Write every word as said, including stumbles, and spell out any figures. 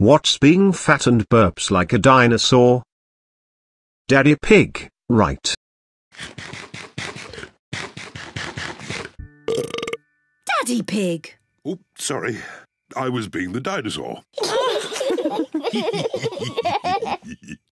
What's being fat and burps like a dinosaur? Daddy Pig, right. Daddy Pig. Oh, sorry. I was being the dinosaur.